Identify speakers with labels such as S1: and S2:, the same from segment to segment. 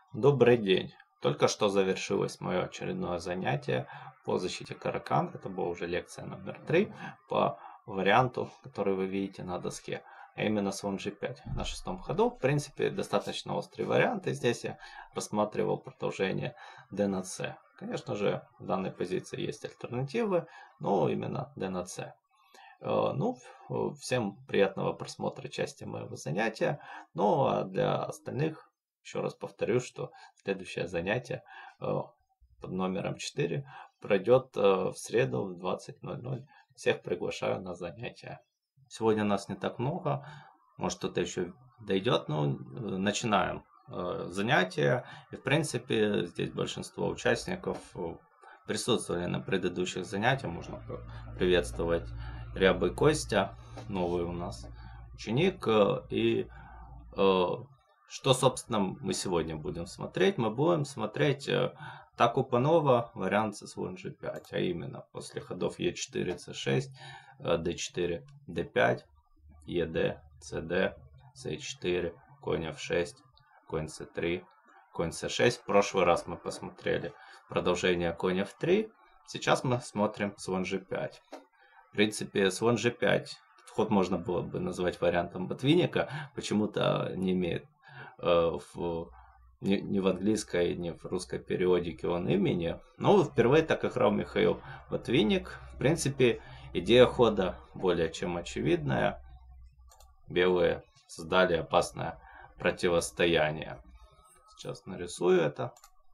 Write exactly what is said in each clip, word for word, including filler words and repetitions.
S1: Добрый день. Только что завершилось мое очередное занятие по защите Каракан. Это была уже лекция номер три по варианту, который вы видите на доске, а именно слон джи пять на шестом ходу. В принципе, достаточно острый вариант, и здесь я рассматривал продолжение d на c. Конечно же, в данной позиции есть альтернативы, но именно d на c. Ну, всем приятного просмотра части моего занятия. Ну, а для остальных еще раз повторю, что следующее занятие под номером четыре пройдет в среду в двадцать ноль ноль. Всех приглашаю на занятия. Сегодня нас не так много, может кто-то еще дойдет, но начинаем занятия. И в принципе здесь большинство участников присутствовали на предыдущих занятиях. Можно приветствовать Рябый Костя, новый у нас ученик. И что, собственно, мы сегодня будем смотреть? Мы будем смотреть атаку Панова, вариант со слон джи пять, а именно после ходов е четыре, це шесть, дэ четыре, дэ пять, ед, цд, це четыре, конь эф шесть, конь це три, конь це шесть. В прошлый раз мы посмотрели продолжение конь эф три, сейчас мы смотрим слон джи пять. В принципе, слон джи пять, ход можно было бы назвать вариантом ботвинника, почему-то не имеет в, ни, ни в английской, ни в русской периодике он имени. Но впервые так играл Михаил Ботвинник. В принципе, идея хода более чем очевидная. Белые создали опасное противостояние. Сейчас нарисую это.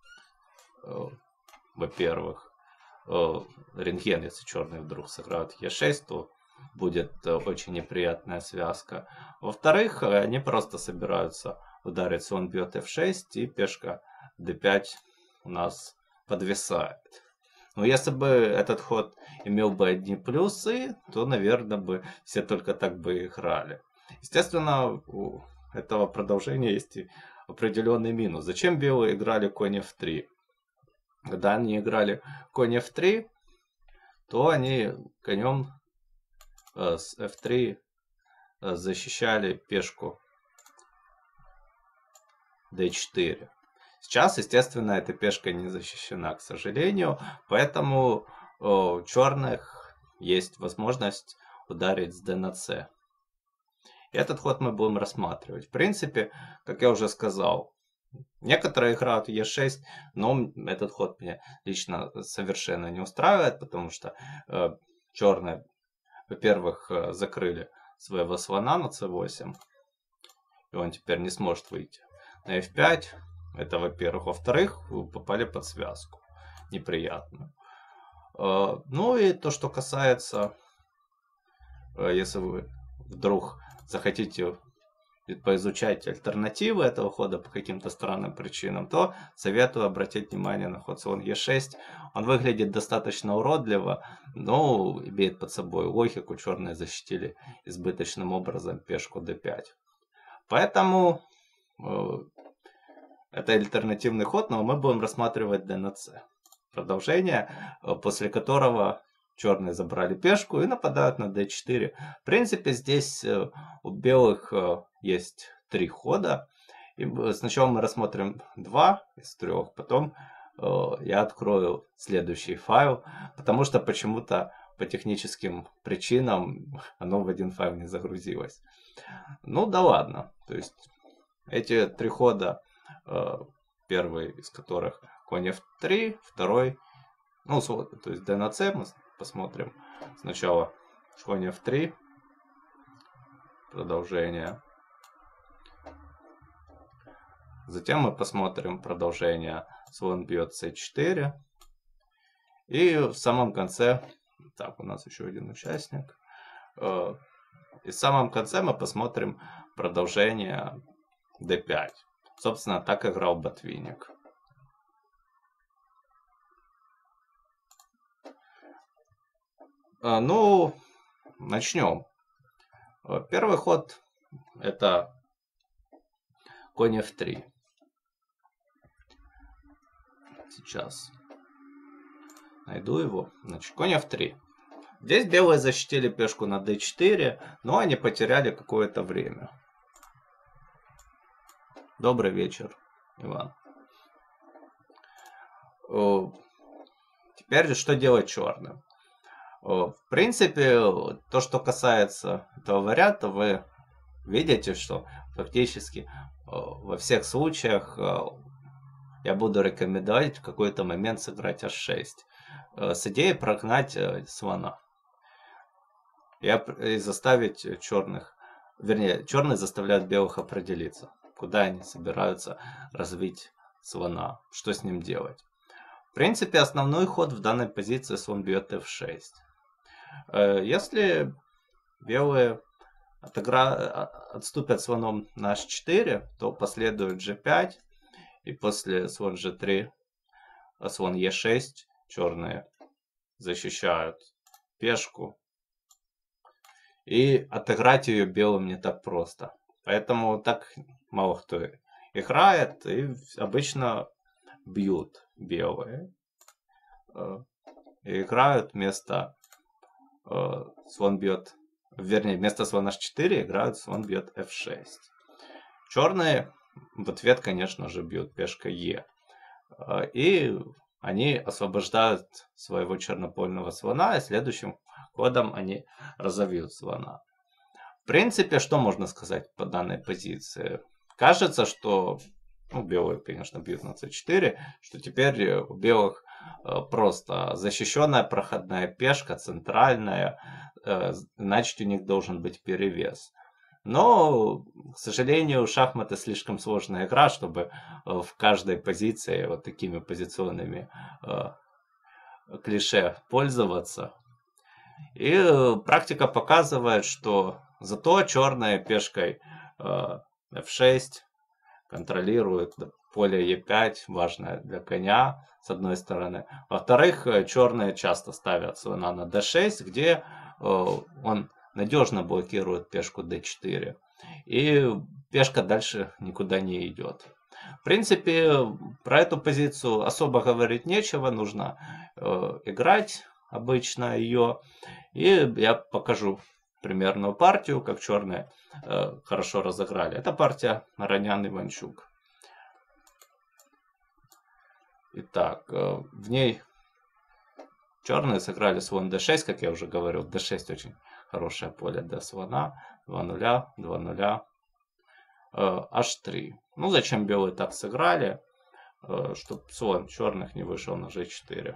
S1: Во-первых, рентген, если черный вдруг сыграют е шесть, то будет очень неприятная связка. Во-вторых, они просто собираются ударить, слон бьет эф шесть, и пешка дэ пять у нас подвисает. Но если бы этот ход имел бы одни плюсы, то, наверное, бы все только так бы играли. Естественно, у этого продолжения есть и определенный минус. Зачем белые играли конь эф три? Когда они играли конь эф три, то они конем с эф три защищали пешку дэ четыре. Сейчас, естественно, эта пешка не защищена, к сожалению, поэтому у черных есть возможность ударить с дэ на цэ. И этот ход мы будем рассматривать. В принципе, как я уже сказал, некоторые играют е шесть, но этот ход меня лично совершенно не устраивает, потому что э, черные, во-первых, закрыли своего слона на цэ восемь, и он теперь не сможет выйти на эф пять. Это, во-первых. Во-вторых, вы попали под связку неприятную. Ну и то, что касается, если вы вдруг захотите поизучать альтернативы этого хода по каким-то странным причинам, то советую обратить внимание на ход слон е шесть. Он выглядит достаточно уродливо, но имеет под собой логику. Черные защитили избыточным образом пешку дэ пять. Поэтому это альтернативный ход, но мы будем рассматривать дэ на цэ. Продолжение, после которого черные забрали пешку и нападают на дэ четыре. В принципе, здесь у белых есть три хода. И сначала мы рассмотрим два из трех, потом я открою следующий файл, потому что почему-то по техническим причинам оно в один файл не загрузилось. Ну да ладно. То есть эти три хода, первый из которых конь эф три, второй, ну, то есть дэ на цэ мы посмотрим. Сначала конь эф три, продолжение. Затем мы посмотрим продолжение слон бьет цэ четыре. И в самом конце, так, у нас еще один участник. И в самом конце мы посмотрим продолжение дэ пять. Собственно, так играл Ботвинник. Ну, начнем. Первый ход это конь эф три. Сейчас найду его. Значит, конь эф три. Здесь белые защитили пешку на дэ четыре, но они потеряли какое-то время. Добрый вечер, Иван. Теперь что делать черным? В принципе, то, что касается этого варианта, вы видите, что фактически во всех случаях я буду рекомендовать в какой-то момент сыграть аш шесть с идеей прогнать слона. Я и заставить черных, вернее, черные заставляют белых определиться, куда они собираются развить слона, что с ним делать. В принципе, основной ход в данной позиции слон бьет эф шесть. Если белые отыгра... отступят слоном на аш четыре, то последует джи пять, и после слон жэ три, слон е шесть, черные защищают пешку. И отыграть ее белым не так просто. Поэтому так мало кто играет, и обычно бьют белые. И играют вместо э, слон бьет, вернее, вместо слона аш четыре играют слон бьет эф шесть. Черные в ответ, конечно же, бьют пешка е. И они освобождают своего чернопольного слона, и следующим ходом они разовьют слона. В принципе, что можно сказать по данной позиции? Кажется, что, ну, белые, конечно, бьют на цэ четыре, что теперь у белых просто защищенная проходная пешка, центральная, значит, у них должен быть перевес. Но, к сожалению, шахматы слишком сложная игра, чтобы в каждой позиции вот такими позиционными клише пользоваться. И практика показывает, что зато черная пешкой эф шесть контролирует поле е пять, важное для коня, с одной стороны. Во-вторых, черные часто ставят слона на дэ шесть, где он надежно блокирует пешку дэ четыре. И пешка дальше никуда не идет. В принципе, про эту позицию особо говорить нечего. Нужно э, играть обычно ее. И я покажу примерную партию, как черные э, хорошо разыграли. Это партия Аронян-Иванчук. Итак, э, в ней черные сыграли слон дэ шесть, как я уже говорил. дэ шесть очень хорошее поле для слона. два ноль, два ноль, аш три. Ну, зачем белые так сыграли? Чтобы слон черных не вышел на жэ четыре.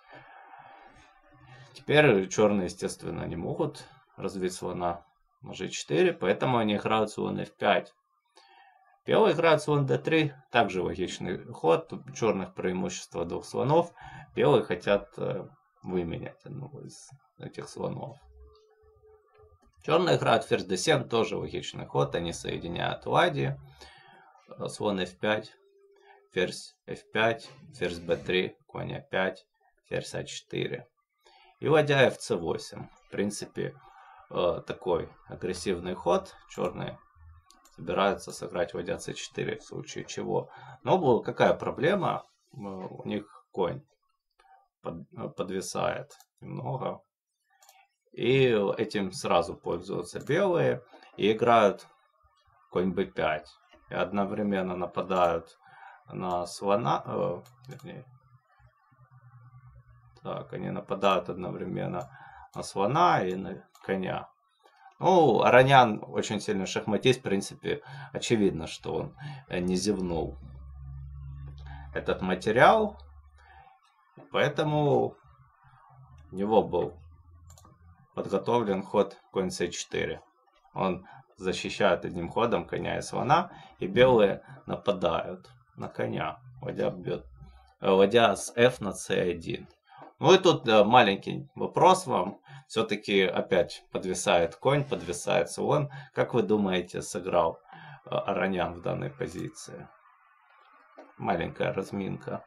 S1: Теперь черные, естественно, не могут развить слона на жэ четыре, поэтому они играют слон эф пять. Белые играют слон дэ три, также логичный ход. Тут у черных преимущество двух слонов. Белые хотят выменять одного из этих слонов. Черные играют ферзь дэ семь, тоже логичный ход. Они соединяют ладьи. Слон эф пять, ферзь эф пять, ферзь бэ три, конь а пять, ферзь а четыре. И ладья эф цэ восемь. В принципе, такой агрессивный ход. Черные собираются сыграть ладья цэ четыре, в случае чего. Но какая проблема? У них конь подвисает немного. И этим сразу пользуются белые. И играют конь бэ пять. И одновременно нападают на слона. Э, вернее, так, они нападают одновременно на слона и на коня. Ну, Аронян очень сильный шахматист. В принципе, очевидно, что он не зевнул этот материал. Поэтому у него был подготовлен ход конь цэ четыре. Он защищает одним ходом коня и слона, и белые нападают на коня. Ладья бьет, ладья с эф на цэ один. Ну и тут маленький вопрос вам. Все-таки опять подвисает конь, подвисает слон. Как вы думаете, сыграл Аронян в данной позиции? Маленькая разминка.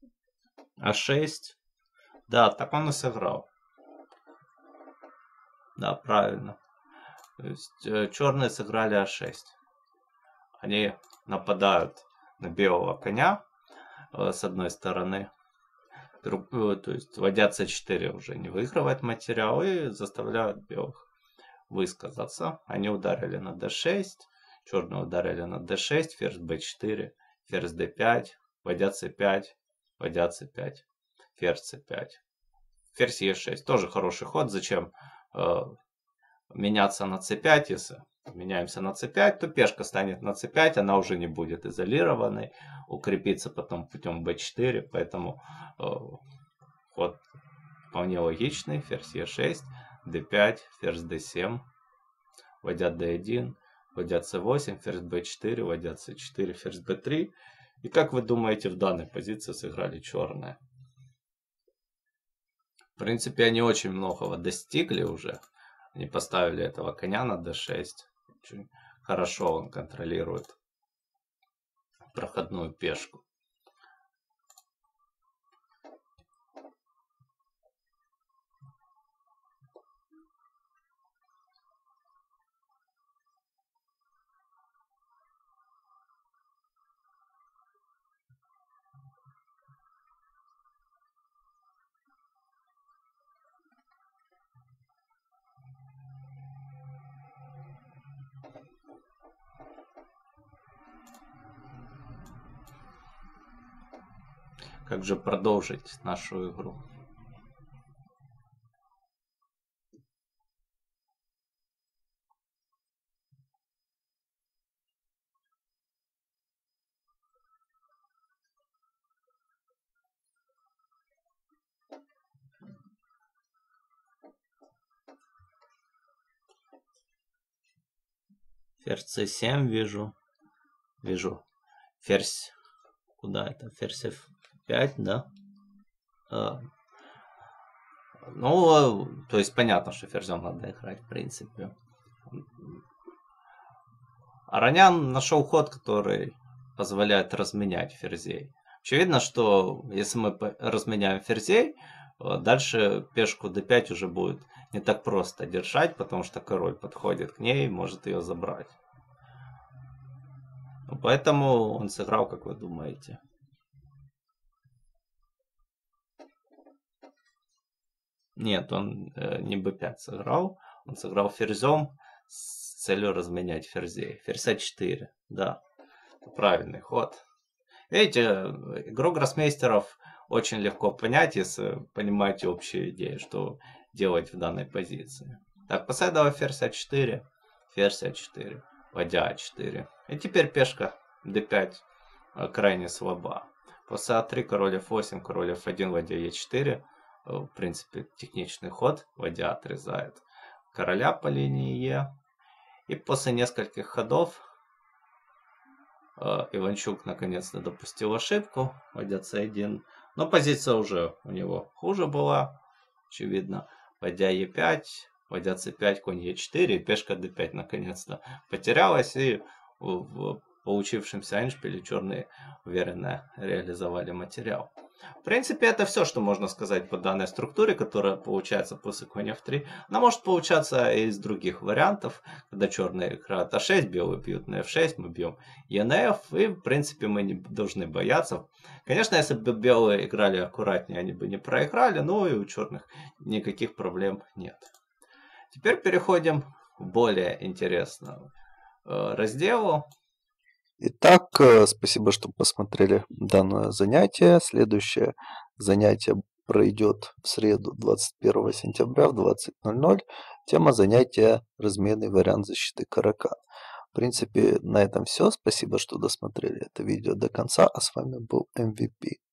S1: а шесть. Да, так он и сыграл. Да, правильно. То есть э, черные сыграли а шесть. Они нападают на белого коня э, с одной стороны. Друг, э, то есть ладья цэ четыре уже не выигрывает материал и заставляют белых высказаться. Они ударили на дэ шесть. Черные ударили на дэ шесть, ферзь бэ четыре, ферзь дэ пять, ладья цэ пять, ладья цэ пять, ферзь цэ пять. Ферзь е шесть. Тоже хороший ход. Зачем э, меняться на цэ пять? Если меняемся на цэ пять, то пешка станет на цэ пять. Она уже не будет изолированной. Укрепится потом путем бэ четыре. Поэтому э, ход вполне логичный. Ферзь е шесть, дэ пять, ферзь дэ семь, ладья дэ один, ладья цэ восемь, ферзь бэ четыре, ладья цэ четыре, ферзь бэ три. И как вы думаете, в данной позиции сыграли черные? В принципе, они очень многого достигли уже. Они поставили этого коня на дэ шесть. Очень хорошо он контролирует проходную пешку. Как же продолжить нашу игру? Ферзь цэ семь вижу. Вижу. Ферзь. Куда это? Ферзь эф пять, да? А, ну, то есть понятно, что ферзем надо играть, в принципе. Аронян нашел ход, который позволяет разменять ферзей. Очевидно, что если мы разменяем ферзей, дальше пешку дэ пять уже будет не так просто держать, потому что король подходит к ней и может ее забрать. Поэтому он сыграл, как вы думаете. Нет, он э, не бэ пять сыграл. Он сыграл ферзем с целью разменять ферзей. Ферзь а четыре, да. Правильный ход. Видите, игру гроссмейстеров очень легко понять, если понимаете общую идею, что делать в данной позиции. Так, последовал ферзь а четыре, ферзь а четыре, ладья а четыре. И теперь пешка дэ пять крайне слаба. После а три, король эф восемь, король эф один, ладья е четыре. В принципе, техничный ход. Ладья отрезает короля по линии Е. И после нескольких ходов Иванчук наконец-то допустил ошибку. Ладья цэ один. Но позиция уже у него хуже была. Очевидно. Ладья е пять. Ладья цэ пять, конь е четыре. И пешка дэ пять наконец-то потерялась. И в получившемся эндшпиле черные уверенно реализовали материал. В принципе, это все, что можно сказать по данной структуре, которая получается после конь эф три. Она может получаться и из других вариантов, когда черные играют а шесть, белые бьют на эф шесть, мы бьем е на эф, и в принципе мы не должны бояться. Конечно, если бы белые играли аккуратнее, они бы не проиграли, но и у черных никаких проблем нет. Теперь переходим к более интересному разделу.
S2: Итак, спасибо, что посмотрели данное занятие. Следующее занятие пройдет в среду, двадцать первого сентября в двадцать ноль ноль. Тема занятия «Разменный вариант защиты Каракан». В принципе, на этом все. Спасибо, что досмотрели это видео до конца. А с вами был эм ви пи.